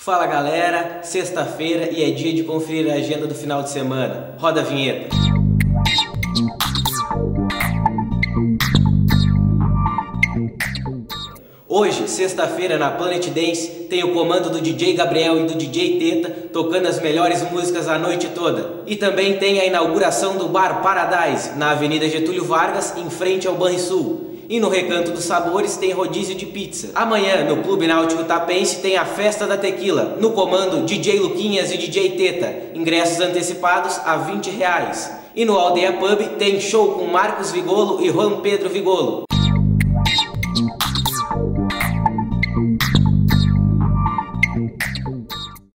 Fala galera, sexta-feira e é dia de conferir a agenda do final de semana. Roda a vinheta. Hoje, sexta-feira, na Planet Dance, tem o comando do DJ Gabriel e do DJ Teta tocando as melhores músicas a noite toda. E também tem a inauguração do Bar Paradise, na Avenida Getúlio Vargas, em frente ao Banrisul. E no Recanto dos Sabores tem rodízio de pizza. Amanhã, no Clube Náutico Tapense, tem a Festa da Tequila, no comando DJ Luquinhas e DJ Teta. Ingressos antecipados a R$20. E no Aldeia Pub tem show com Marcos Vigolo e Juan Pedro Vigolo.